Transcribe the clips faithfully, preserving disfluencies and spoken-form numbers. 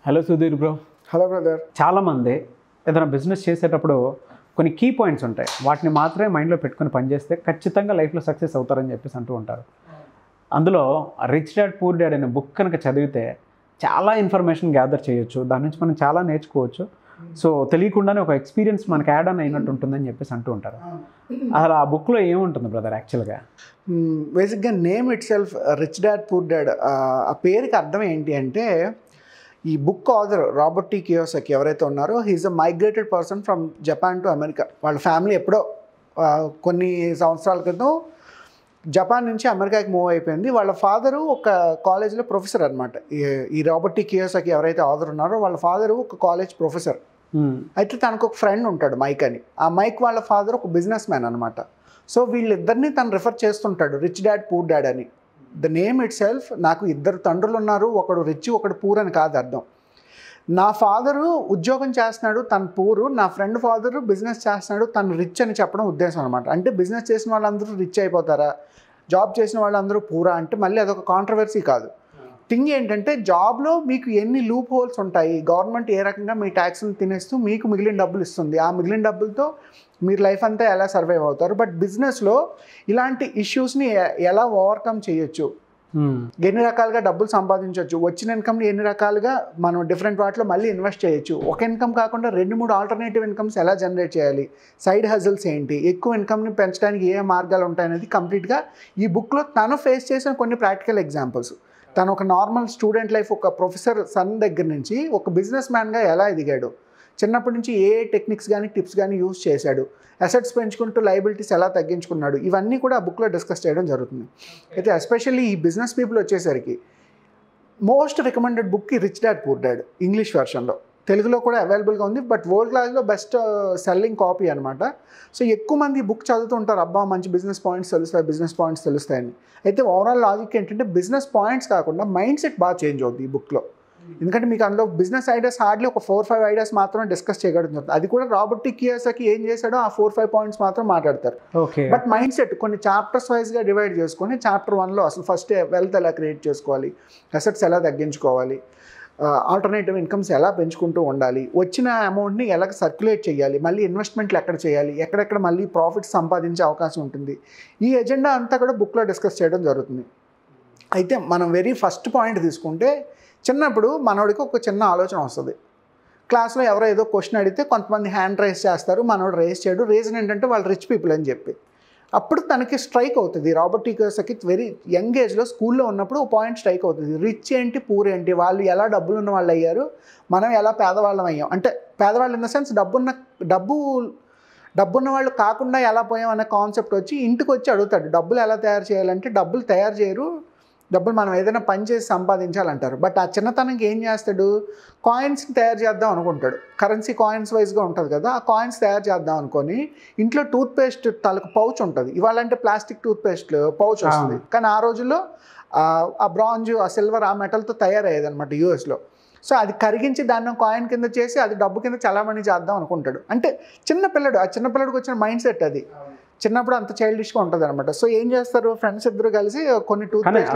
Hello Sudheer bro. Hello brother. చాలామంది ఏదైనా business చేసేటప్పుడు కొన్ని కీ పాయింట్స్ ఉంటాయి, వాటిని మాత్రమే మైండ్లో పెట్టుకొని పనిచేస్తే ఖచ్చితంగా లైఫ్లో సక్సెస్ అవుతారని చెప్పేసి అంటూ ఉంటారు. అందులో రిచ్ డాడ్ పూర్ డాడ్ అనే బుక్ కనుక చదివితే చాలా ఇన్ఫర్మేషన్ గ్యాదర్ చేయొచ్చు, దాని నుంచి మనం చాలా నేర్చుకోవచ్చు. సో తెలియకుండానే ఒక ఎక్స్పీరియన్స్ మనకి యాడ్ ఆన్ అయినట్టు ఉంటుందని చెప్పేసి అంటూ ఉంటారు. అసలు ఆ బుక్లో ఏముంటుంది బ్రదర్ యాక్చువల్గా? బేసిక్గా name itself rich dad poor dad, ఆ పేరుకి అర్థం ఏంటి అంటే, ఈ book author Robert T Kiyosaki ఎవరైతే ఉన్నారో, he is a migrated person from Japan to America. వాళ్ళ ఫ్యామిలీ ఎప్పుడో కొన్ని సంవత్సరాల క్రితం జపాన్ నుంచి అమెరికాకి మూవ్ అయిపోయింది. వాళ్ళ ఫాదరు ఒక కాలేజ్లో ప్రొఫెసర్ అనమాట. ఈ రాబర్ట్ టీ కియోసాకి ఎవరైతే ఆథర్ ఉన్నారో వాళ్ళ ఫాదరు ఒక కాలేజ్ ప్రొఫెసర్. అయితే తనకు ఒక ఫ్రెండ్ ఉంటాడు మైక్ అని. ఆ మైక్ వాళ్ళ ఫాదర్ ఒక బిజినెస్ మ్యాన్ అనమాట. సో వీళ్ళిద్దరిని తను రిఫర్ చేస్తుంటాడు రిచ్ డాడ్ పూర్ డాడ్ అని. ద నేమ్ ఇట్ సెల్ఫ్, నాకు ఇద్దరు తండ్రులు ఉన్నారు, ఒకడు రిచ్ ఒకడు పూర్ అని కాదు అర్థం. నా ఫాదరు ఉద్యోగం చేస్తున్నాడు, తను పూరు. నా ఫ్రెండ్ ఫాదరు బిజినెస్ చేస్తున్నాడు, తను రిచ్ అని చెప్పడం ఉద్దేశం అనమాట. అంటే బిజినెస్ చేసిన వాళ్ళందరూ రిచ్ అయిపోతారా, జాబ్ చేసిన వాళ్ళందరూ పూరా అంటే మళ్ళీ అదొక కాంట్రవర్సీ కాదు. థింగ్ ఏంటంటే, జాబ్లో మీకు ఎన్ని లూప్ హోల్స్ ఉంటాయి, గవర్నమెంట్ ఏ రకంగా మీ ట్యాక్స్ని తినేస్తూ మీకు మిగిలిన డబ్బులు ఇస్తుంది, ఆ మిగిలిన డబ్బులతో మీరు లైఫ్ అంతా ఎలా సర్వైవ్ అవుతారు. బట్ బిజినెస్లో ఇలాంటి ఇష్యూస్ని ఎలా ఓవర్కమ్ చేయొచ్చు, ఎన్ని రకాలుగా డబ్బులు సంపాదించవచ్చు, వచ్చిన ఇన్కమ్ని ఎన్ని రకాలుగా మనం డిఫరెంట్ వాటిలో మళ్ళీ ఇన్వెస్ట్ చేయొచ్చు, ఒక ఇన్కమ్ కాకుండా రెండు మూడు ఆల్టర్నేటివ్ ఇన్కమ్స్ ఎలా జనరేట్ చేయాలి, సైడ్ హజిల్స్ ఏంటి, ఎక్కువ ఇన్కమ్ని పెంచడానికి ఏ మార్గాలు ఉంటాయనేది కంప్లీట్గా ఈ బుక్లో తను ఫేస్ చేసిన కొన్ని ప్రాక్టికల్ ఎగ్జాంపుల్స్. తను ఒక నార్మల్ స్టూడెంట్ లైఫ్, ఒక ప్రొఫెసర్ సన్ దగ్గర నుంచి ఒక బిజినెస్ మ్యాన్గా ఎలా ఎదిగాడు, చిన్నప్పటి నుంచి ఏ టెక్నిక్స్ కానీ టిప్స్ కానీ యూజ్ చేశాడు, అసెట్స్ పెంచుకుంటూ లైబిలిటీస్ ఎలా తగ్గించుకున్నాడు, ఇవన్నీ కూడా ఆ బుక్లో డిస్కస్ చేయడం జరుగుతుంది. అయితే ఎస్పెషల్లీ ఈ బిజినెస్ పీపుల్ వచ్చేసరికి మోస్ట్ రికమెండెడ్ బుక్ ఈ rich dad poor dad, English వెర్షన్లో. తెలుగులో కూడా అవైలబుల్గా ఉంది, బట్ వరల్డ్ క్లాస్లో బెస్ట్ సెల్లింగ్ కాపీ అనమాట. సో ఎక్కువ మంది బుక్ చదువుతూ ఉంటారు, అబ్బా మంచి బిజినెస్ పాయింట్స్ తెలుస్తాయి, బిజినెస్ పాయింట్స్ తెలుస్తాయని. అయితే ఓవరాల్ లాజిక్ ఏంటంటే, బిజినెస్ పాయింట్స్ కాకుండా మైండ్ సెట్ బాగా చేంజ్ అవుతుంది ఈ బుక్లో. ఎందుకంటే మీకు అందులో బిజినెస్ ఐడియాస్ హార్డ్లీ ఒక ఫోర్ ఫైవ్ ఐడియాస్ మాత్రమే డిస్కస్ చేయగలుగుతుంది. అది కూడా రాబర్ట్ టీ కియోసాకి ఏం చేశాడో ఆ ఫోర్ ఫైవ్ పాయింట్స్ మాత్రం మాట్లాడతారు. బట్ మైండ్ సెట్ కొన్ని చాప్టర్స్ వైజ్గా డివైడ్ చేసుకొని, చాప్టర్ వన్లో అసలు ఫస్ట్ వెల్త్ ఎలా క్రియేట్ చేసుకోవాలి, అసెట్స్ ఎలా తగ్గించుకోవాలి, ఆల్టర్నేటివ్ ఇన్కమ్స్ ఎలా పెంచుకుంటూ ఉండాలి, వచ్చిన అమౌంట్ని ఎలా సర్క్యులేట్ చేయాలి, మళ్ళీ ఇన్వెస్ట్మెంట్లు ఎక్కడ చేయాలి, ఎక్కడెక్కడ మళ్ళీ ప్రాఫిట్స్ సంపాదించే అవకాశం ఉంటుంది, ఈ ఎజెండా అంతా కూడా బుక్లో డిస్కస్ చేయడం జరుగుతుంది. అయితే మనం వెరీ ఫస్ట్ పాయింట్ తీసుకుంటే, చిన్నప్పుడు మనోడికి ఒక చిన్న ఆలోచన వస్తుంది. క్లాస్లో ఎవరో ఏదో క్వశ్చన్ అడిగితే కొంతమంది హ్యాండ్ రైజ్ చేస్తారు, మనోడు రైజ్ చేయడు. రీజన్ ఏంటంటే వాళ్ళు రిచ్ పీపుల్ అని చెప్పి. అప్పుడు తనకి స్ట్రైక్ అవుతుంది. Robert T Kiyosaki very young ఏజ్లో స్కూల్లో ఉన్నప్పుడు ఒక పాయింట్ స్ట్రైక్ అవుతుంది. రిచ్ ఏంటి పూర్ ఏంటి, వాళ్ళు ఎలా డబ్బులు ఉన్న వాళ్ళు అయ్యారు, మనం ఎలా పేదవాళ్ళం అయ్యాం. అంటే పేదవాళ్ళు ఇన్ ద సెన్స్ డబ్బున్న డబ్బు డబ్బున్న వాళ్ళు కాకుండా ఎలా పోయాం అనే కాన్సెప్ట్ వచ్చి ఇంటికి వచ్చి అడుగుతాడు, డబ్బులు ఎలా తయారు చేయాలంటే, డబ్బులు తయారు చేయరు, డబ్బులు మనం ఏదైనా పని చేసి సంపాదించాలంటారు. బట్ ఆ చిన్నతనంకి ఏం చేస్తాడు, కాయిన్స్ని తయారు చేద్దాం అనుకుంటాడు. కరెన్సీ కాయిన్స్ వైజ్గా ఉంటుంది కదా, ఆ కాయిన్స్ తయారు చేద్దాం అనుకొని ఇంట్లో టూత్పేస్ట్ తలకు పౌచ్ ఉంటుంది. ఇవాళ అంటే ప్లాస్టిక్ టూత్పేస్ట్ పౌచ్ వస్తుంది, కానీ ఆ రోజుల్లో ఆ బ్రాంజ్, ఆ సిల్వర్, ఆ మెటల్తో తయారయ్యేది అనమాట యూఎస్లో. సో అది కరిగించి దాన్ని కాయిన్ కింద చేసి అది డబ్బు కింద చలామణి చేద్దాం అనుకుంటాడు. అంటే చిన్నపిల్లడు, ఆ చిన్నపిల్లడికి వచ్చిన మైండ్ సెట్ అది. చిన్నప్పుడు అంత చైల్డిష్గా ఉంటుంది అనమాట. సో ఏం చేస్తారు, ఫ్రెండ్స్ ఇద్దరు కలిసి కొన్ని toothpaste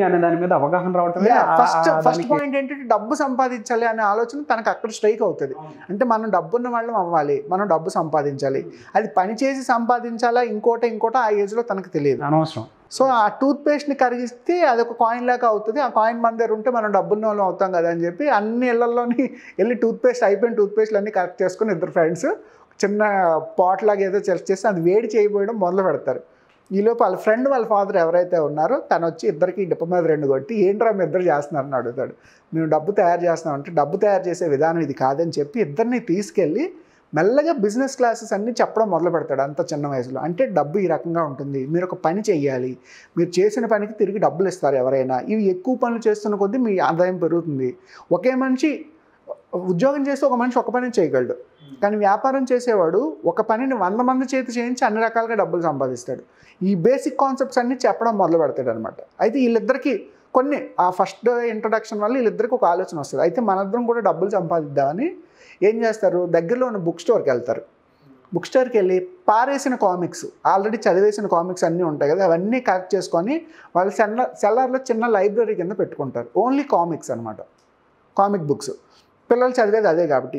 first first point ఏంటంటే డబ్బు సంపాదించాలి అనే ఆలోచన తనకు అక్కడ స్ట్రైక్ అవుతుంది. అంటే మనం డబ్బున్న వాళ్ళం అవ్వాలి, మనం డబ్బు సంపాదించాలి. అది పని చేసి సంపాదించాలా ఇంకోట ఇంకోట ఆ ఏజ్లో తనకు తెలియదు, అనవసరం. సో ఆ టూత్ పేస్ట్ని కరిగిస్తే అది ఒక కాయిన్ లాగా అవుతుంది. ఆ కాయిన్ మన దగ్గర ఉంటే మనం డబ్బున్న వాళ్ళం అవుతాం కదా అని చెప్పి అన్ని ఇళ్లలోని వెళ్ళి టూత్ పేస్ట్ అయిపోయిన టూత్ పేస్ట్లు అన్నీ కరెక్ట్ చేసుకుని ఇద్దరు ఫ్రెండ్స్ చిన్న పాట్ లాగా ఏదో చెక్ చేసి అది వేడి చేయబోయడం మొదలు పెడతారు. ఈలోపు వాళ్ళ ఫ్రెండ్ వాళ్ళ ఫాదర్ ఎవరైతే ఉన్నారో తను వచ్చి ఇద్దరికి డిప్ప మీద రెండు కొట్టి, ఏంట్రా మీ ఇద్దరు చేస్తున్నారని అడుగుతాడు. మేము డబ్బు తయారు చేస్తున్నాం అంటే, డబ్బు తయారు చేసే విధానం ఇది కాదని చెప్పి ఇద్దరిని తీసుకెళ్ళి మెల్లగా బిజినెస్ క్లాసెస్ అన్నీ చెప్పడం మొదలు పెడతాడు అంత చిన్న వయసులో. అంటే డబ్బు ఈ రకంగా ఉంటుంది, మీరు ఒక పని చేయాలి, మీరు చేసిన పనికి తిరిగి డబ్బులు ఇస్తారు ఎవరైనా, ఇవి ఎక్కువ పనులు చేస్తున్న కొద్దీ మీ ఆదాయం పెరుగుతుంది. ఒకే మనిషి ఉద్యోగం చేస్తే ఒక మనిషి ఒక పని చేయగలడు, కానీ వ్యాపారం చేసేవాడు ఒక పనిని వంద మంది చేతి చేయించి అన్ని రకాలుగా డబ్బులు సంపాదిస్తాడు. ఈ బేసిక్ కాన్సెప్ట్స్ అన్నీ చెప్పడం మొదలు పెడతాడు అనమాట. అయితే వీళ్ళిద్దరికీ కొన్ని ఆ ఫస్ట్ ఇంట్రడక్షన్ వల్ల వీళ్ళిద్దరికి ఒక ఆలోచన వస్తుంది. అయితే మనందరం కూడా డబ్బులు సంపాదిద్దామని ఏం చేస్తారు, దగ్గరలో ఉన్న బుక్ స్టోర్కి వెళ్తారు. బుక్ స్టోర్కి వెళ్ళి పారేసిన కామిక్స్, ఆల్రెడీ చదివేసిన కామిక్స్ అన్నీ ఉంటాయి కదా, అవన్నీ కలెక్ట్ చేసుకొని వాళ్ళు సెల్ల సెల్లర్లో చిన్న లైబ్రరీ కింద పెట్టుకుంటారు. ఓన్లీ కామిక్స్ అనమాట. కామిక్ బుక్స్, పిల్లలు చదివేది అదే కాబట్టి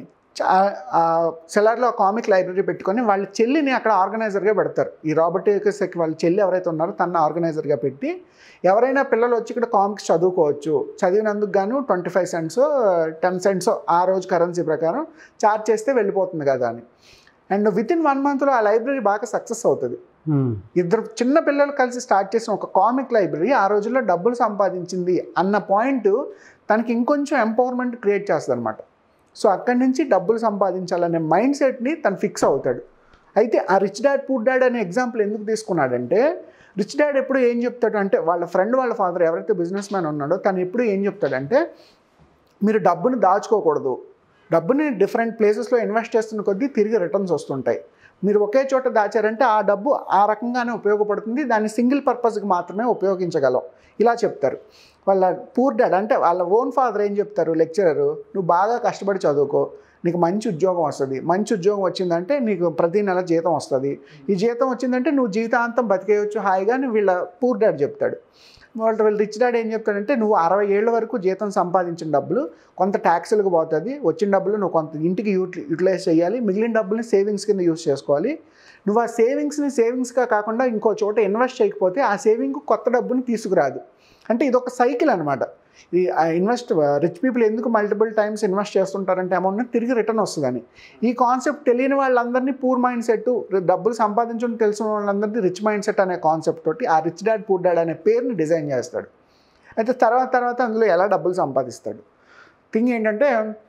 సెలార్లో కామిక్ లైబ్రరీ పెట్టుకొని వాళ్ళ చెల్లిని అక్కడ ఆర్గనైజర్గా పెడతారు. ఈ రాబర్ట్ కియోసాకి వాళ్ళ చెల్లి ఎవరైతే ఉన్నారో తన ఆర్గనైజర్గా పెట్టి ఎవరైనా పిల్లలు వచ్చి ఇక్కడ కామిక్స్ చదువుకోవచ్చు, చదివినందుకు గాను twenty five cents ten cents ఆ రోజు కరెన్సీ ప్రకారం ఛార్జ్ చేస్తే వెళ్ళిపోతుంది కదా అని. అండ్ విత్ ఇన్ వన్ మంత్లో ఆ లైబ్రరీ బాగా సక్సెస్ అవుతుంది. ఇద్దరు చిన్న పిల్లలు కలిసి స్టార్ట్ చేసిన ఒక కామిక్ లైబ్రరీ ఆ రోజుల్లో డబ్బులు సంపాదించింది అన్న పాయింట్ తనకి ఇంకొంచెం ఎంపవర్మెంట్ క్రియేట్ చేస్తుంది అనమాట. సో అక్కడి నుంచి డబ్బులు సంపాదించాలనే మైండ్ సెట్ని తను ఫిక్స్ అవుతాడు. అయితే ఆ రిచ్ డాడ్ పూర్ డాడ్ అనే ఎగ్జాంపుల్ ఎందుకు తీసుకున్నాడంటే, రిచ్ డాడ్ ఎప్పుడు ఏం చెప్తాడు అంటే, వాళ్ళ ఫ్రెండ్ వాళ్ళ ఫాదర్ ఎవరైతే బిజినెస్ మ్యాన్ ఉన్నాడో తను ఎప్పుడు ఏం చెప్తాడంటే, మీరు డబ్బుని దాచుకోకూడదు, డబ్బుని డిఫరెంట్ ప్లేసెస్లో ఇన్వెస్ట్ చేస్తున్న కొద్దీ తిరిగి రిటర్న్స్ వస్తుంటాయి. మీరు ఒకే చోట దాచారంటే ఆ డబ్బు ఆ రకంగానే ఉపయోగపడుతుంది, దాన్ని సింగిల్ పర్పస్కి మాత్రమే ఉపయోగించగలం ఇలా చెప్తారు. వాళ్ళ పూర్ డాడ్ అంటే వాళ్ళ ఓన్ ఫాదర్ ఏం చెప్తారు, లెక్చరరు, నువ్వు బాగా కష్టపడి చదువుకో, నీకు మంచి ఉద్యోగం వస్తుంది, మంచి ఉద్యోగం వచ్చిందంటే నీకు ప్రతి నెల జీతం వస్తుంది, ఈ జీతం వచ్చిందంటే నువ్వు జీవితాంతం బతికేయచ్చు హాయిగా అని వీళ్ళ పూర్ డాడ్ చెప్తాడు. వాళ్ళ వీళ్ళ రిచ్ డాడ్ ఏం చెప్తాడంటే, నువ్వు అరవై ఏళ్ళ వరకు జీతం సంపాదించిన డబ్బులు కొంత ట్యాక్సులకు పోతుంది, వచ్చిన డబ్బులు నువ్వు కొంత ఇంటికి యూటి యూటిలైజ్ చేయాలి, మిగిలిన డబ్బుల్ని సేవింగ్స్ కింద యూజ్ చేసుకోవాలి. నువ్వు ఆ సేవింగ్స్ని సేవింగ్స్గా కాకుండా ఇంకో చోట ఇన్వెస్ట్ చేయకపోతే ఆ సేవింగ్ కొత్త డబ్బుని తీసుకురాదు. అంటే ఇది ఒక సైకిల్ అనమాట. ఈ ఇన్వెస్ట్ రిచ్ పీపుల్ ఎందుకు మల్టిపుల్ టైమ్స్ ఇన్వెస్ట్ చేస్తుంటారంటే అమౌంట్ని తిరిగి రిటర్న్ వస్తుందని. ఈ కాన్సెప్ట్ తెలియని వాళ్ళందరినీ పూర్ మైండ్ సెట్, డబ్బులు సంపాదించడం తెలిసిన వాళ్ళందరినీ రిచ్ మైండ్ సెట్ అనే కాన్సెప్ట్ తోటి ఆ రిచ్ డాడ్ పూర్ డాడ్ అనే పేరుని డిజైన్ చేస్తాడు. అయితే తర్వాత తర్వాత అందులో ఎలా డబ్బులు సంపాదిస్తాడు. థింగ్ ఏంటంటే,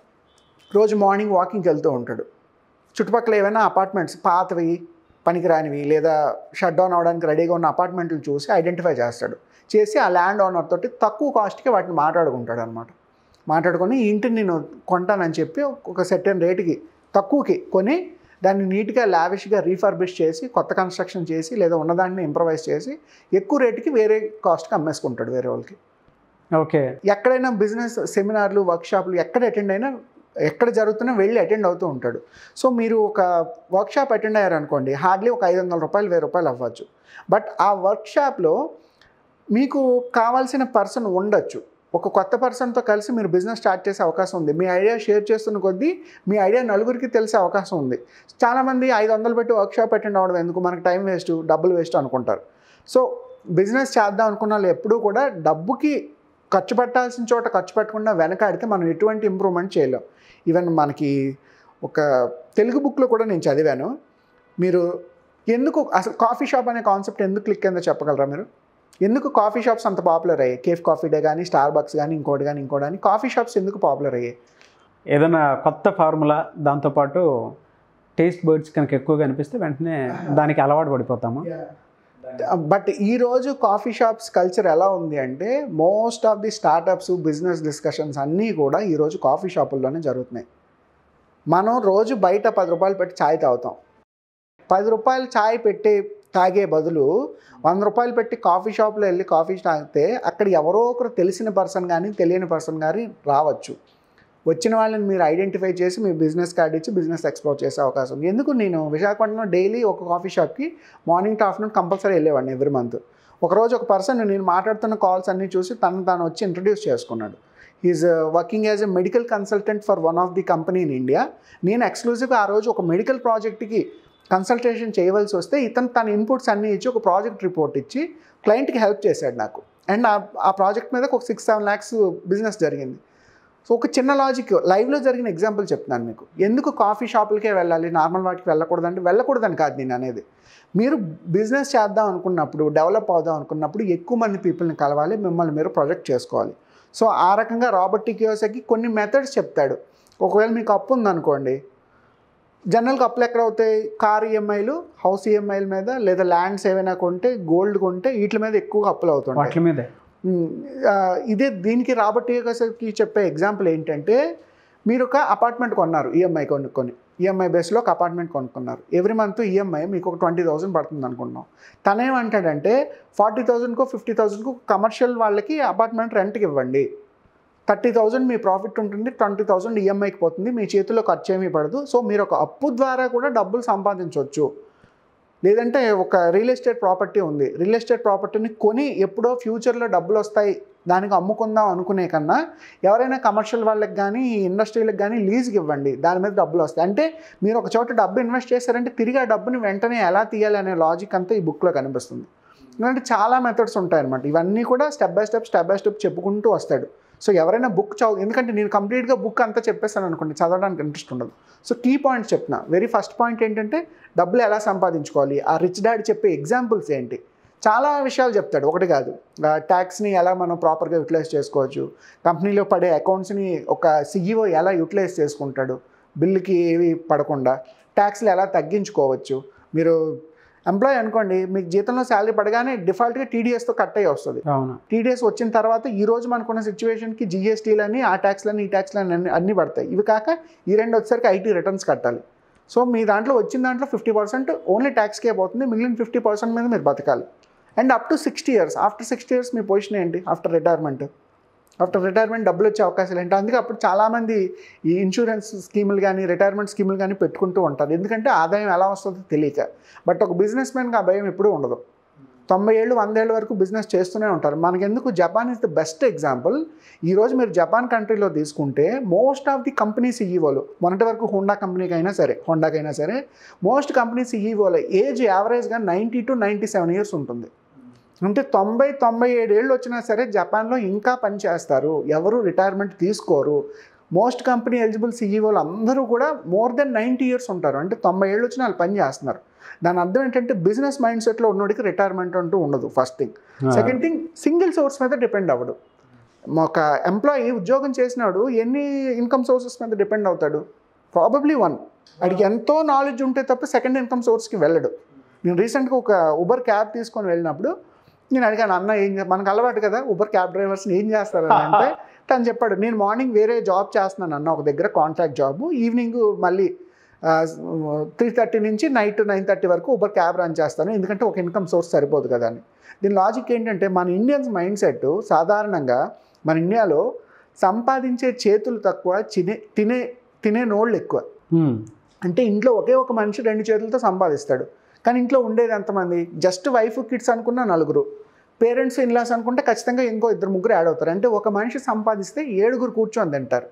రోజు మార్నింగ్ వాకింగ్కి వెళ్తూ ఉంటాడు, చుట్టుపక్కల ఏమైనా అపార్ట్మెంట్స్ పాతవి పనికిరానివి లేదా షట్ డౌన్ అవడానికి రెడీగా ఉన్న అపార్ట్మెంట్లు చూసి ఐడెంటిఫై చేస్తాడు. చేసి ఆ ల్యాండ్ ఓనర్ తోటి తక్కువ కాస్ట్కి వాటిని మాట్లాడుకుంటాడు అనమాట. మాట్లాడుకొని ఈ ఇంటిని నేను కొంటానని చెప్పి ఒక సెర్టెన్ రేటుకి తక్కువకి కొని దాన్ని నీట్గా లావిష్గా రీఫర్బిష్ చేసి కొత్త కన్స్ట్రక్షన్ చేసి లేదా ఉన్నదాన్ని ఇంప్రవైజ్ చేసి ఎక్కువ రేటుకి వేరే కాస్ట్కి అమ్మేసుకుంటాడు వేరే వాళ్ళకి. ఓకే. ఎక్కడైనా బిజినెస్ సెమినార్లు వర్క్షాప్లు ఎక్కడ అటెండ్ అయినా ఎక్కడ జరుగుతున్నా వెళ్ళి అటెండ్ అవుతూ ఉంటాడు. సో మీరు ఒక వర్క్షాప్ అటెండ్ అయ్యారనుకోండి, హార్డ్లీ ఒక ఐదు వందల రూపాయలు వెయ్యి రూపాయలు అవ్వచ్చు. బట్ ఆ వర్క్షాప్లో మీకు కావాల్సిన పర్సన్ ఉండొచ్చు, ఒక కొత్త పర్సన్తో కలిసి మీరు బిజినెస్ స్టార్ట్ చేసే అవకాశం ఉంది. మీ ఐడియా షేర్ చేస్తున్న కొద్దీ మీ ఐడియా నలుగురికి తెలిసే అవకాశం ఉంది. చాలామంది ఐదు వందలు పెట్టి వర్క్షాప్ అటెండ్ అవ్వడం ఎందుకు, మనకు టైం వేస్ట్, డబ్బులు వేస్ట్ అనుకుంటారు. సో బిజినెస్ చేద్దాం అనుకున్న వాళ్ళు ఎప్పుడూ కూడా డబ్బుకి ఖర్చు పెట్టాల్సిన చోట ఖర్చు పెట్టకుండా వెనకాడితే మనం ఎటువంటి ఇంప్రూవ్మెంట్ చేయలేం. ఈవెన్ మనకి ఒక తెలుగు బుక్లో కూడా నేను చదివాను. మీరు ఎందుకు అసలు కాఫీ షాప్ అనే కాన్సెప్ట్ ఎందుకు క్లిక్ అయిందో చెప్పగలరా మీరు? ఎందుకు కాఫీ షాప్స్ అంత పాపులర్ అయ్యాయి? కేఫ్ కాఫీ డే కానీ, స్టార్ బక్స్ కానీ, ఇంకోటి కానీ ఇంకోటి కానీ కాఫీ షాప్స్ ఎందుకు పాపులర్ అయ్యాయి? ఏదైనా కొత్త ఫార్ములా, దాంతోపాటు టేస్ట్ బర్డ్స్ కనుక ఎక్కువగా అనిపిస్తే వెంటనే దానికి అలవాటు పడిపోతాము. బట్ ఈరోజు కాఫీ షాప్స్ కల్చర్ ఎలా ఉంది అంటే, most of the startups business discussions అన్నీ కూడా ఈరోజు కాఫీ షాపుల్లోనే జరుగుతున్నాయి. మనం రోజు బయట పది రూపాయలు పెట్టి ఛాయ్ తాగుతాం. పది రూపాయలు ఛాయ్ పెట్టి తాగే బదులు వంద రూపాయలు పెట్టి కాఫీ షాప్లో వెళ్ళి కాఫీ తాగితే అక్కడ ఎవరో ఒకరు తెలిసిన పర్సన్ కానీ తెలియని పర్సన్ కానీ రావచ్చు. వచ్చిన వాళ్ళని మీరు ఐడెంటిఫై చేసి మీ బిజినెస్ కార్డ్ ఇచ్చి బిజినెస్ ఎక్స్ప్లోర్ చేసే అవకాశం ఉంది. ఎందుకు నేను విశాఖపట్నంలో డైలీ ఒక కాఫీ షాప్కి మార్నింగ్ టు ఆఫ్టర్నూన్ కంపల్సరీ వెళ్ళేవాడిని ఎవ్రీ మంత్. ఒకరోజు ఒక పర్సన్ నేను మాట్లాడుతున్న కాల్స్ అన్నీ చూసి తను తాను వచ్చి ఇంట్రడ్యూస్ చేసుకున్నాడు. Is working as a medical consultant for one of the company in India. నేను ఎక్స్క్లూజివ్గా ఆ రోజు ఒక మెడికల్ ప్రాజెక్ట్కి కన్సల్టేషన్ చేయవలసి వస్తే ఇతను తన ఇన్పుట్స్ అన్నీ ఇచ్చి ఒక ప్రాజెక్ట్ రిపోర్ట్ ఇచ్చి క్లయింట్కి హెల్ప్ చేశాడు నాకు. అండ్ ఆ ప్రాజెక్ట్ మీద ఒక సిక్స్ సెవెన్ ల్యాక్స్ బిజినెస్ జరిగింది. సో ఒక చిన్న లాజిక్ లైవ్లో జరిగిన ఎగ్జాంపుల్ చెప్తున్నాను మీకు. ఎందుకు కాఫీ షాపులకే వెళ్ళాలి, నార్మల్ వాటికి వెళ్ళకూడదు అంటే, వెళ్ళకూడదని కాదు నేను అనేది. మీరు బిజినెస్ చేద్దాం అనుకున్నప్పుడు, డెవలప్ అవుదాం అనుకున్నప్పుడు ఎక్కువ మంది పీపుల్ని కలవాలి, మిమ్మల్ని మీరు ప్రొజెక్ట్ చేసుకోవాలి. సో ఆ రకంగా రాబర్ట్ కియోసాకి కొన్ని మెథడ్స్ చెప్తాడు. ఒకవేళ మీకు అప్పు ఉందనుకోండి, జనరల్గా అప్పులు ఎక్కడ అవుతాయి? కార్ ఈఎంఐలు, హౌస్ ఈఎంఐల మీద, లేదా ల్యాండ్స్ ఏమైనా కొంటే, గోల్డ్ కొంటే వీటి మీద ఎక్కువగా అప్పులు అవుతుంటాయి. వాటి మీదే ఇదే దీనికి రాబర్ట్ కియోసాకి చెప్పే ఎగ్జాంపుల్ ఏంటంటే, మీరు ఒక అపార్ట్మెంట్ కొన్నారు ఈఎంఐ కొనుక్కొని, ఈఎంఐ బేస్లో ఒక అపార్ట్మెంట్ కొనుక్కున్నారు. ఎవ్రీ మంత్ ఈఎంఐ మీకు ఒక ట్వంటీ థౌసండ్ పడుతుంది అనుకున్నాం. తనేమంటాడంటే, ఫార్టీ థౌసండ్కో ఫిఫ్టీ థౌసండ్కో కమర్షియల్ వాళ్ళకి అపార్ట్మెంట్ రెంట్కి ఇవ్వండి. థర్టీ థౌసండ్ మీ ప్రాఫిట్ ఉంటుంది, ట్వంటీ థౌసండ్ ఈఎంఐకి పోతుంది, మీ చేతిలో ఖర్చు ఏమీ పడదు. సో మీరు ఒక అప్పు ద్వారా కూడా డబ్బులు సంపాదించవచ్చు. లేదంటే ఒక రియల్ ఎస్టేట్ ప్రాపర్టీ ఉంది, రియల్ ఎస్టేట్ ప్రాపర్టీని కొని ఎప్పుడో ఫ్యూచర్లో డబ్బులు వస్తాయి దానికి అమ్ముకుందాం అనుకునే కన్నా ఎవరైనా కమర్షియల్ వాళ్ళకి కానీ ఈ ఇండస్ట్రీలకు కానీ లీజ్కి ఇవ్వండి, దాని మీద డబ్బులు వస్తాయి. అంటే మీరు ఒక చోట డబ్బు ఇన్వెస్ట్ చేశారంటే తిరిగి ఆ డబ్బుని వెంటనే ఎలా తీయాలి అనే లాజిక్ అంతా ఈ బుక్లో కనిపిస్తుంది. ఎందుకంటే చాలా మెథడ్స్ ఉంటాయన్నమాట. ఇవన్నీ కూడా step by step step by step చెప్పుకుంటూ వస్తాడు. సో ఎవరైనా బుక్ చదువు, ఎందుకంటే నేను కంప్లీట్గా బుక్ అంతా చెప్పేస్తాను అనుకోండి, చదవడానికి ఇంట్రెస్ట్ ఉండదు. సో కీ పాయింట్స్ చెప్తున్నా. వెరీ ఫస్ట్ పాయింట్ ఏంటంటే డబ్బులు ఎలా సంపాదించుకోవాలి, ఆ రిచ్ డాడ్ చెప్పే ఎగ్జాంపుల్స్ ఏంటి, చాలా విషయాలు చెప్తాడు. ఒకటి కాదు, ట్యాక్స్ని ఎలా మనం ప్రాపర్గా యూటిలైజ్ చేసుకోవచ్చు, కంపెనీలో పడే అకౌంట్స్ని ఒక సీఈఓ ఎలా యూటిలైజ్ చేసుకుంటాడు బిల్లుకి ఏవి పడకుండా, ట్యాక్స్లు ఎలా తగ్గించుకోవచ్చు. మీరు ఎంప్లాయీ అనుకోండి, మీకు జీతంలో శాలరీ పడగానే డిఫాల్ట్గా టీడీఎస్తో కట్ అయ్యి వస్తుంది. టీడీఎస్ వచ్చిన తర్వాత ఈ రోజు మనకున్న సిచ్యువేషన్కి జిఎస్టీలని ఆ ట్యాక్స్లని ఈ ట్యాక్స్లని అన్ని అన్నీ పడతాయి. ఇవి కాక ఈ రెండు వచ్చేసరికి ఐటీ రిటర్న్స్ కట్టాలి. సో మీ దాంట్లో వచ్చిన దాంట్లో ఫిఫ్టీ పర్సెంట్ ఓన్లీ ట్యాక్స్కే పోతుంది, మిగిలిన ఫిఫ్టీ పర్సెంట్ మీద మీరు బతకాలి. And up to sixty years after sixty years మీ పొజిషన్ ఏంటి, ఆఫ్టర్ రిటైర్మెంట్ ఆఫ్టర్ రిటైర్మెంట్ డబ్బులు వచ్చే అవకాశాలు ఏంటి. అందుకే అప్పుడు చాలామంది ఈ ఇన్సూరెన్స్ స్కీములు కానీ రిటైర్మెంట్ స్కీములు కానీ పెట్టుకుంటూ ఉంటారు, ఎందుకంటే ఆదాయం ఎలా వస్తుందో తెలియక. బట్ ఒక బిజినెస్ మ్యాన్కి ఆ భయం ఎప్పుడూ ఉండదు. తొంభై ఏళ్ళు వంద ఏళ్ళ వరకు బిజినెస్ చేస్తూనే ఉంటారు. మనకెందుకు, Japan is the best example. ఈరోజు మీరు జపాన్ కంట్రీలో తీసుకుంటే మోస్ట్ ఆఫ్ ది కంపెనీ సీఈఓలు, మొన్నటి వరకు హోండా కంపెనీకి అయినా సరే హోండాకైనా సరే మోస్ట్ కంపెనీ సీఈఓల ఏజ్ యావరేజ్గా ninety to ninety seven years ఉంటుంది. అంటే తొంభై తొంభై ఏడు ఏళ్ళు వచ్చినా సరే జపాన్లో ఇంకా పనిచేస్తారు, ఎవరు రిటైర్మెంట్ తీసుకోరు. మోస్ట్ కంపెనీ ఎలిజిబుల్ సీఈఓలు అందరూ కూడా మోర్ దెన్ నైంటీ ఇయర్స్ ఉంటారు. అంటే తొంభై ఏళ్ళు వచ్చినా వాళ్ళు పని చేస్తున్నారు. దాని అర్థం ఏంటంటే బిజినెస్ మైండ్ సెట్లో ఉన్నోడికి రిటైర్మెంట్ అంటూ ఉండదు, first thing. Second thing, single source మీద డిపెండ్ అవ్వడు. ఒక ఎంప్లాయీ ఉద్యోగం చేసినాడు ఎన్ని ఇన్కమ్ సోర్సెస్ మీద డిపెండ్ అవుతాడు, ప్రాబబ్లీ వన్. వాడికి ఎంతో నాలెడ్జ్ ఉంటే తప్ప సెకండ్ ఇన్కమ్ సోర్స్కి వెళ్ళడు. నేను రీసెంట్గా ఒక ఉబర్ క్యాబ్ తీసుకొని వెళ్ళినప్పుడు నేను అడిగాను, అన్న ఏం మనకు అలవాటు కదా ఉబర్ క్యాబ్ డ్రైవర్స్ని ఏం చేస్తారని అంటే తను చెప్పాడు, నేను మార్నింగ్ వేరే జాబ్ చేస్తున్నాను అన్న, ఒక దగ్గర కాంట్రాక్ట్ జాబ్, ఈవినింగ్ మళ్ళీ త్రీ థర్టీ నుంచి నైట్ నైన్ థర్టీ వరకు ఉబర్ క్యాబ్ రన్ చేస్తాను, ఎందుకంటే ఒక ఇన్కమ్ సోర్స్ సరిపోదు కదా అని. దీని లాజిక్ ఏంటంటే మన ఇండియన్స్ మైండ్ సెట్ సాధారణంగా మన ఇండియాలో సంపాదించే చేతులు తక్కువ, తినే తినే తినే నోళ్ళు ఎక్కువ. అంటే ఇంట్లో ఒకే ఒక మనిషి రెండు చేతులతో సంపాదిస్తాడు, కానీ ఇంట్లో ఉండేది ఎంతమంది, జస్ట్ వైఫ్ కిడ్స్ అనుకున్న నలుగురు, పేరెంట్స్ ఇన్లాస్ అనుకుంటే ఖచ్చితంగా ఇంకో ఇద్దరు ముగ్గురు యాడ్ అవుతారు. అంటే ఒక మనిషి సంపాదిస్తే ఏడుగురు కూర్చొని తింటారు.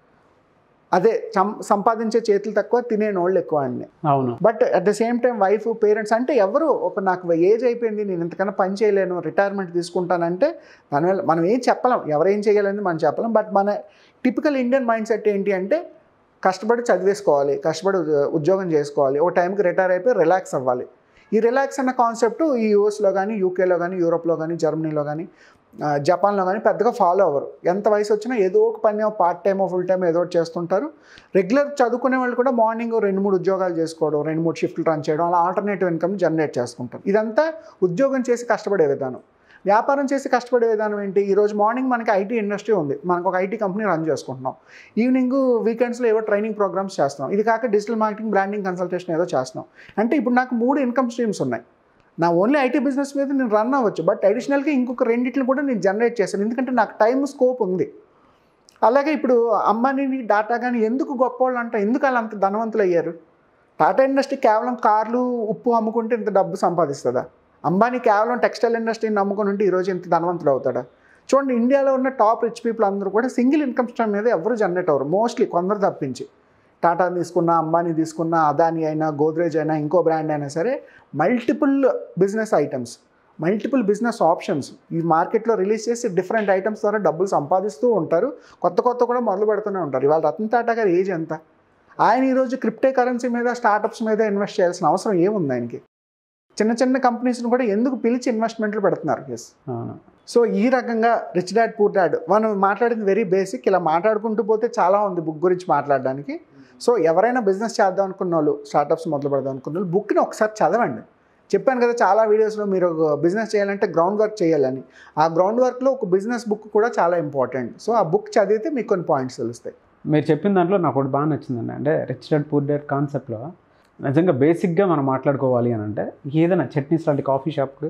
అదే సంపాదించే చేతులు తక్కువ, తినే నోళ్ళు ఎక్కువ అండి. అవును. But at the same time wife parents అంటే ఎవరు ఒక నాకు ఏజ్ అయిపోయింది నేను ఇంతకన్నా పని చేయలేను రిటైర్మెంట్ తీసుకుంటానంటే దానివల్ల మనం ఏం చెప్పలేం, ఎవరేం చేయాలని మనం చెప్పలేం. బట్ మన టిపికల్ ఇండియన్ మైండ్ సెట్ ఏంటి అంటే కష్టపడి చదివేసుకోవాలి, కష్టపడి ఉద్యోగం చేసుకోవాలి, ఒక టైంకి రిటైర్ అయిపోయి రిలాక్స్ అవ్వాలి. ఈ రిలాక్స్ అన్న కాన్సెప్ట్ ఈ యూఎస్లో కానీ యూకేలో కానీ యూరోప్లో కానీ జర్మనీలో కానీ జపాన్లో కానీ పెద్దగా ఫాలో అవ్వరు. ఎంత వయసు వచ్చినా ఏదో ఒక పని పార్ట్ టైమో ఫుల్ టైమో ఏదో ఒకటి చేస్తుంటారు. రెగ్యులర్ చదువుకునే వాళ్ళు కూడా మార్నింగ్ రెండు మూడు ఉద్యోగాలు చేసుకోవడం, రెండు మూడు షిఫ్ట్లు రన్ చేయడం, అలా ఆల్టర్నేటివ్ ఇన్కమ్ జనరేట్ చేసుకుంటారు. ఇదంతా ఉద్యోగం చేసి కష్టపడే విధానం. వ్యాపారం చేసి కష్టపడే విధానం ఏంటి, ఈరోజు మార్నింగ్ మనకి ఐటీ ఇండస్ట్రీ ఉంది, మనకు ఒక ఐటీ కంపెనీ రన్ చేసుకుంటున్నాం, ఈవినింగ్ వీకెండ్స్లో ఏవో ట్రైనింగ్ ప్రోగ్రామ్స్ చేస్తున్నాం, ఇది కాక డిజిటల్ మార్కెటింగ్ బ్రాండింగ్ కన్సల్టేషన్ ఏదో చేస్తున్నాం. అంటే ఇప్పుడు నాకు మూడు ఇన్కమ్ స్ట్రీమ్స్ ఉన్నాయి. నా ఓన్లీ ఐటీ బిజినెస్ మీద నేను రన్ అవ్వచ్చు, బట్ అడిషనల్గా ఇంకొక రెండింటిని కూడా నేను జనరేట్ చేశాను, ఎందుకంటే నాకు టైం స్కోప్ ఉంది. అలాగే ఇప్పుడు అంబానీ టాటా కానీ ఎందుకు గొప్పవాళ్ళు అంట, ఎందుకు వాళ్ళు అంత ధనవంతులు అయ్యారు? టాటా ఇండస్ట్రీ కేవలం కార్లు ఉప్పు అమ్ముకుంటే ఇంత డబ్బు సంపాదిస్తుందా? అంబానీ కేవలం టెక్స్టైల్ ఇండస్ట్రీని నమ్ముకొని ఉంటే ఈరోజు ఇంత ధనవంతుడు అవుతాడా? చూడండి, ఇండియాలో ఉన్న టాప్ రిచ్ పీపుల్ అందరూ కూడా సింగిల్ ఇన్కమ్ స్ట్రీమ్ మీద ఎవరు జనరేట్ అవ్వరు, మోస్ట్లీ కొందరు తప్పించి. టాటా తీసుకున్నా, అంబానీ తీసుకున్నా, అదానీ అయినా, గోద్రేజ్ అయినా, ఇంకో బ్రాండ్ అయినా సరే multiple business items, multiple business options ఈ మార్కెట్లో రిలీజ్ చేసి డిఫరెంట్ ఐటమ్స్ ద్వారా డబ్బులు సంపాదిస్తూ ఉంటారు, కొత్త కొత్త కూడా మొదలు పెడుతూనే ఉంటారు. ఇవాళ రతన్ టాటా గారి ఏజ్ ఎంత? ఆయన ఈరోజు క్రిప్టో కరెన్సీ మీద స్టార్టప్స్ మీద ఇన్వెస్ట్ చేయాల్సిన అవసరం ఏముంది ఆయనకి? చిన్న చిన్న కంపెనీస్ని కూడా ఎందుకు పిలిచి ఇన్వెస్ట్మెంట్లు పెడుతున్నారు. ఎస్. సో ఈ రకంగా రిచ్ డాడ్ పూర్ డాడ్ మనం మాట్లాడింది వెరీ బేసిక్. ఇలా మాట్లాడుకుంటూ పోతే చాలా ఉంది బుక్ గురించి మాట్లాడడానికి. సో ఎవరైనా బిజినెస్ చేద్దాం అనుకున్న వాళ్ళు, స్టార్టప్స్ మొదలు పెడదాం అనుకున్న వాళ్ళు బుక్ని ఒకసారి చదవండి. చెప్పాను కదా చాలా వీడియోస్లో మీరు బిజినెస్ చేయాలంటే గ్రౌండ్ వర్క్ చేయాలని. ఆ గ్రౌండ్ వర్క్లో ఒక బిజినెస్ బుక్ కూడా చాలా ఇంపార్టెంట్. సో ఆ బుక్ చదివితే మీకు కొన్ని పాయింట్స్ తెలుస్తాయి. మీరు చెప్పిన దాంట్లో నాకు ఒకటి బాగా నచ్చిందండి. అంటే రిచ్ డాడ్ పూర్ డాడ్ కాన్సెప్ట్లో నిజంగా బేసిక్గా మనం మాట్లాడుకోవాలి అని అంటే ఏదైనా చట్నీస్ లాంటి కాఫీ షాప్కి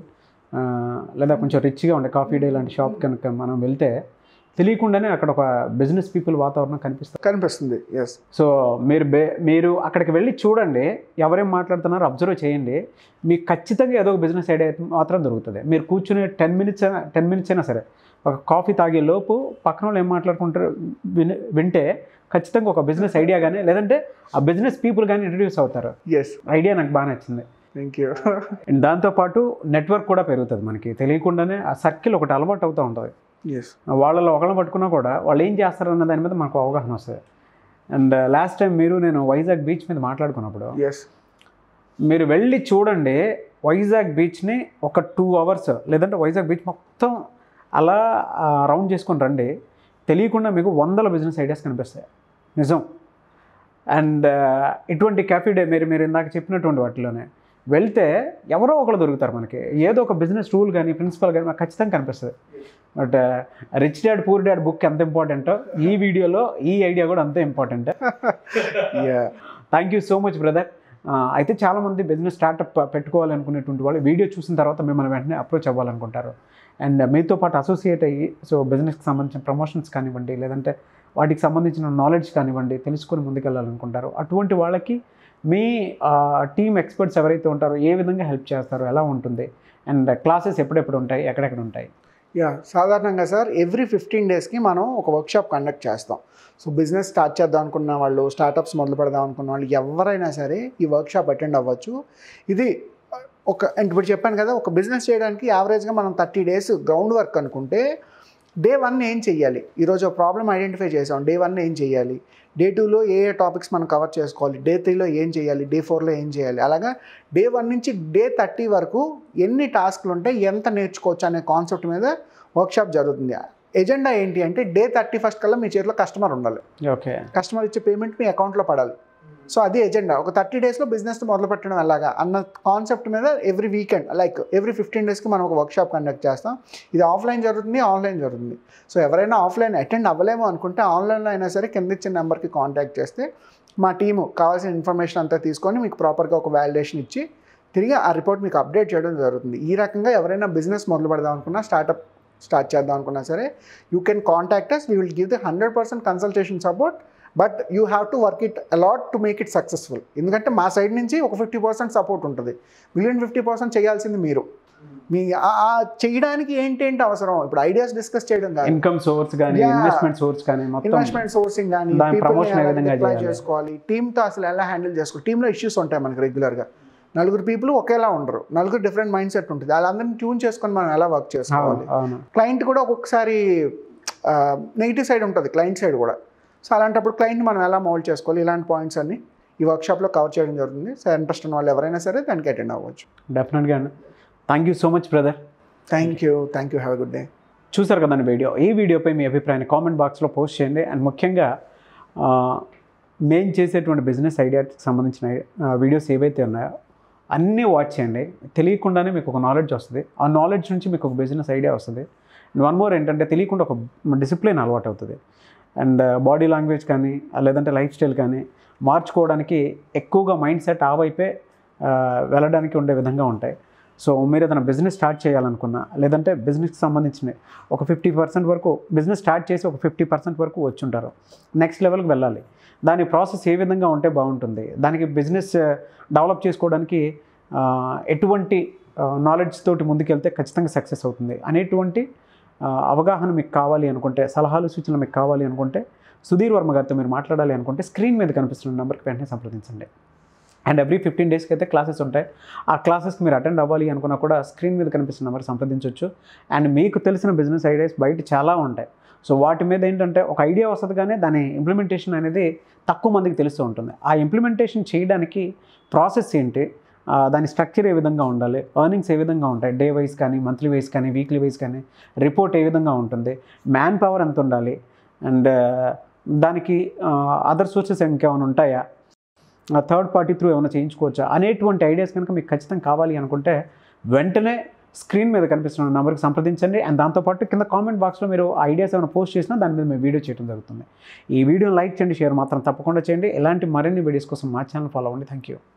లేదా కొంచెం రిచ్గా ఉండే కాఫీ డే లాంటి షాప్ కనుక మనం వెళ్తే తెలియకుండానే అక్కడ ఒక బిజినెస్ పీపుల్ వాతావరణం కనిపిస్తుంది కనిపిస్తుంది ఎస్. సో మీరు బే మీరు అక్కడికి వెళ్ళి చూడండి, ఎవరేం మాట్లాడుతున్నారో అబ్జర్వ్ చేయండి, మీకు ఖచ్చితంగా ఏదో ఒక బిజినెస్ ఐడియా మాత్రం దొరుకుతుంది. మీరు కూర్చుని టెన్ మినిట్స్ అయినా టెన్ మినిట్స్ అయినా సరే ఒక కాఫీ తాగే లోపు పక్కన వాళ్ళు ఏం మాట్లాడుకుంటారు విని వింటే ఖచ్చితంగా ఒక బిజినెస్ ఐడియా కానీ లేదంటే ఆ బిజినెస్ పీపుల్ కానీ ఇంట్రడ్యూస్ అవుతారు. ఎస్, ఐడియా నాకు బాగా నచ్చింది. Thank you. అండ్ దాంతోపాటు నెట్వర్క్ కూడా పెరుగుతుంది. మనకి తెలియకుండానే ఆ సర్కిల్ ఒకటి అలవాటు అవుతూ ఉంటుంది. ఎస్, వాళ్ళలో ఒకళ్ళని పట్టుకున్నా కూడా వాళ్ళు ఏం చేస్తారన్న దాని మీద మనకు అవగాహన వస్తుంది. అండ్ లాస్ట్ టైం మీరు నేను వైజాగ్ బీచ్ మీద మాట్లాడుకున్నప్పుడు ఎస్, మీరు వెళ్ళి చూడండి వైజాగ్ బీచ్ని ఒక టూ అవర్స్ లేదంటే వైజాగ్ బీచ్ మొత్తం అలా రౌండ్ చేసుకొని రండి, తెలియకుండా మీకు వందల బిజినెస్ ఐడియాస్ కనిపిస్తాయి. నిజం. అండ్ ఇటువంటి క్యాఫే డే మీరు మీరు ఇందాక చెప్పినటువంటి వాటిలోనే వెళ్తే ఎవరో ఒకరు దొరుకుతారు మనకి. ఏదో ఒక బిజినెస్ రూల్ కానీ ప్రిన్సిపల్ కానీ మాకు ఖచ్చితంగా కనిపిస్తుంది. But rich dad poor dad book ఎంత ఇంపార్టెంటో ఈ వీడియోలో ఈ ఐడియా కూడా అంతే important. Thank you so much brother. అయితే చాలామంది బిజినెస్ స్టార్టప్ పెట్టుకోవాలనుకునేటువంటి వాళ్ళు వీడియో చూసిన తర్వాత మిమ్మల్ని వెంటనే అప్రోచ్ అవ్వాలనుకుంటారు. అండ్ మీతో పాటు అసోసియేట్ అయ్యి సో బిజినెస్కి సంబంధించిన ప్రమోషన్స్ కానివ్వండి లేదంటే వాటికి సంబంధించిన నాలెడ్జ్ కానివ్వండి తెలుసుకొని ముందుకెళ్ళాలనుకుంటారు. అటువంటి వాళ్ళకి మీ టీమ్ ఎక్స్పర్ట్స్ ఎవరైతే ఉంటారో ఏ విధంగా హెల్ప్ చేస్తారో, ఎలా ఉంటుంది, అండ్ క్లాసెస్ ఎప్పుడెప్పుడు ఉంటాయి, ఎక్కడెక్కడ ఉంటాయి? యా, సాధారణంగా సార్ ఎవ్రీ ఫిఫ్టీన్ డేస్కి మనం ఒక వర్క్షాప్ కండక్ట్ చేస్తాం. సో బిజినెస్ స్టార్ట్ చేద్దాం అనుకున్న వాళ్ళు, స్టార్టప్స్ మొదలు పెడదాం అనుకున్న వాళ్ళు ఎవరైనా సరే ఈ వర్క్షాప్ అటెండ్ అవ్వచ్చు. ఇది ఒక ఇప్పుడు చెప్పాను కదా, ఒక బిజినెస్ చేయడానికి యావరేజ్గా మనం థర్టీ డేస్ గ్రౌండ్ వర్క్ అనుకుంటే డే వన్ ఏం చెయ్యాలి, ఈరోజు ప్రాబ్లమ్ ఐడెంటిఫై చేసాం, డే వన్ ఏం చేయాలి, డే టూలో ఏ ఏ టాపిక్స్ మనం కవర్ చేసుకోవాలి, డే త్రీలో ఏం చేయాలి, డే ఫోర్లో ఏం చేయాలి, అలాగా డే వన్ నుంచి డే థర్టీ వరకు ఎన్ని టాస్క్లు ఉంటాయి, ఎంత నేర్చుకోవచ్చు అనే కాన్సెప్ట్ మీద వర్క్షాప్ జరుగుతుంది. ఎజెండా ఏంటి అంటే డే థర్టీ ఫస్ట్ కల్లా మీ చేతిలో కస్టమర్ ఉండాలి. ఓకే, కస్టమర్ ఇచ్చే పేమెంట్ మీ అకౌంట్లో పడాలి. సో అది ఎజెండా. ఒక థర్టీ డేస్లో బిజినెస్ మొదలు పెట్టడం ఎలాగా అన్న కాన్సెప్ట్ మీద every weekend like every fifteen డేస్కి మనం ఒక వర్క్షాప్ కండక్ట్ చేస్తాం. ఇది ఆఫ్లైన్ జరుగుతుంది, ఆన్లైన్ జరుగుతుంది. సో ఎవరైనా ఆఫ్లైన్ అటెండ్ అవ్వలేమో అనుకుంటే ఆన్లైన్లో అయినా సరే కింద ఇచ్చిన నెంబర్కి కాంటాక్ట్ చేస్తే మా టీము కావాల్సిన ఇన్ఫర్మేషన్ అంతా తీసుకొని మీకు ప్రాపర్గా ఒక వ్యాలిడేషన్ ఇచ్చి తిరిగి ఆ రిపోర్ట్ మీకు అప్డేట్ చేయడం జరుగుతుంది. ఈ రకంగా ఎవరైనా బిజినెస్ మొదలు పెడదాం అనుకున్నా, స్టార్టప్ స్టార్ట్ చేద్దాం అనుకున్నా సరే you can contact us. We will give the hundred percent consultation support. But you have to work it a lot to make it సక్సెస్ఫుల్. ఎందుకంటే మా సైడ్ నుంచి ఒక ఫిఫ్టీ పర్సెంట్ సపోర్ట్ ఉంటుంది, మిగిలిన ఫిఫ్టీ పర్సెంట్ చేయాల్సింది మీరు. మీ చేయడానికి ఏంటేంటి అవసరం, ఇప్పుడు ఐడియాస్ డిస్కస్ చేయడం కానీ, ఇన్కమ్ సోర్స్ కానీ, ఇన్వెస్ట్మెంట్ సోర్స్ కానీ, ఇన్వెస్ట్మెంట్ సోర్సింగ్ కానీ, అప్లై చేసుకోవాలి, టీమ్తో అసలు ఎలా హ్యాండిల్ చేసుకోవాలి. టీంలో ఇష్యూస్ ఉంటాయి మనకి రెగ్యులర్గా. నలుగురు పీపుల్ ఒకేలా ఉండరు, నలుగురు డిఫరెంట్ మైండ్ సెట్ ఉంటుంది. వాళ్ళందరినీ ట్యూన్ చేసుకొని మనం ఎలా వర్క్ చేసుకోవాలి. క్లయింట్ కూడా ఒక్కొక్కసారి నెగిటివ్ సైడ్ ఉంటుంది, క్లయింట్ సైడ్ కూడా. సో అలాంటప్పుడు క్లయింట్ మనం ఎలా మౌల్డ్ చేసుకోవాలి, ఇలాంటి పాయింట్స్ అన్ని ఈ వర్క్షాప్లో కవర్ చేయడం జరుగుతుంది. సో ఇంట్రెస్ట్ ఉన్న వాళ్ళు ఎవరైనా సరే దానికి అటెండ్ అవ్వచ్చు. డెఫినెట్గా. Thank you so much brother. Thank you thank you have a good day. చూసారు కదండి వీడియో. ఈ వీడియోపై మీ అభిప్రాయాన్ని కామెంట్ బాక్స్లో పోస్ట్ చేయండి. అండ్ ముఖ్యంగా మేము చేసేటువంటి బిజినెస్ ఐడియాకి సంబంధించిన వీడియోస్ ఏవైతే ఉన్నాయో అన్నీ వాచ్ చేయండి. తెలియకుండానే మీకు ఒక నాలెడ్జ్ వస్తుంది. ఆ నాలెడ్జ్ నుంచి మీకు ఒక బిజినెస్ ఐడియా వస్తుంది. అండ్ వన్ మోర్ ఏంటంటే తెలియకుండా ఒక డిసిప్లిన్ అలవాటు అవుతుంది. అండ్ బాడీ లాంగ్వేజ్ కానీ లేదంటే లైఫ్ స్టైల్ కానీ మార్చుకోవడానికి ఎక్కువగా మైండ్ సెట్ ఆ వైపే వెళ్ళడానికి ఉండే విధంగా ఉంటాయి. సో మీరు ఏదైనా బిజినెస్ స్టార్ట్ చేయాలనుకున్నా లేదంటే బిజినెస్కి సంబంధించిన ఒక ఫిఫ్టీ పర్సెంట్ వరకు బిజినెస్ స్టార్ట్ చేసి ఒక ఫిఫ్టీ పర్సెంట్ వరకు వచ్చి ఉంటారు. నెక్స్ట్ లెవెల్కి వెళ్ళాలి. దాని ప్రాసెస్ ఏ విధంగా ఉంటే బాగుంటుంది, దానికి బిజినెస్ డెవలప్ చేసుకోవడానికి ఎటువంటి నాలెడ్జ్ తోటి ముందుకెళ్తే ఖచ్చితంగా సక్సెస్ అవుతుంది అనేటువంటి అవగాహన మీకు కావాలి అనుకుంటే, సలహాలు సూచనలు మీకు కావాలి అనుకుంటే, సుధీర్ వర్మ గారితో మీరు మాట్లాడాలి అనుకుంటే స్క్రీన్ మీద కనిపిస్తున్న నెంబర్కి వెంటనే సంప్రదించండి. అండ్ ఎవ్రీ ఫిఫ్టీన్ డేస్కి అయితే క్లాసెస్ ఉంటాయి. ఆ క్లాసెస్కి మీరు అటెండ్ అవ్వాలి అనుకున్నా కూడా స్క్రీన్ మీద కనిపిస్తున్న నెంబర్ సంప్రదించవచ్చు. అండ్ మీకు తెలిసిన బిజినెస్ ఐడియాస్ బయట చాలా ఉంటాయి. సో వాటి మీద ఏంటంటే ఒక ఐడియా వస్తుంది కానీ దాని ఇంప్లిమెంటేషన్ అనేది తక్కువ మందికి తెలుస్తూ ఉంటుంది. ఆ ఇంప్లిమెంటేషన్ చేయడానికి ప్రాసెస్ ఏంటి, దాని స్ట్రక్చర్ ఏ విధంగా ఉండాలి, ఎర్నింగ్స్ ఏ విధంగా ఉంటాయి, డే వైజ్ కానీ మంత్లీ వైజ్ కానీ వీక్లీ వైజ్ కానీ రిపోర్ట్ ఏ విధంగా ఉంటుంది, మ్యాన్ పవర్ ఎంత ఉండాలి, అండ్ దానికి అదర్ సోర్సెస్ ఇంకేమైనా ఉంటాయా, థర్డ్ పార్టీ త్రూ ఏమైనా చేయించుకోవచ్చా అనేటువంటి ఐడియాస్ కనుక మీకు ఖచ్చితంగా కావాలి అనుకుంటే వెంటనే స్క్రీన్ మీద కనిపిస్తున్న నెంబర్కి సంప్రదించండి. అండ్ దాంతోపాటు కింద కామెంట్ బాక్స్లో మీరు ఐడియాస్ ఏమైనా పోస్ట్ చేసినా దాని మీద మేము వీడియో చేయడం జరుగుతుంది. ఈ వీడియోని లైక్ చేయండి, షేర్ మాత్రం తప్పకుండా చేయండి. ఇలాంటి మరిన్ని వీడియోస్ కోసం మా ఛానల్ ఫాలో అవ్వండి. Thank you.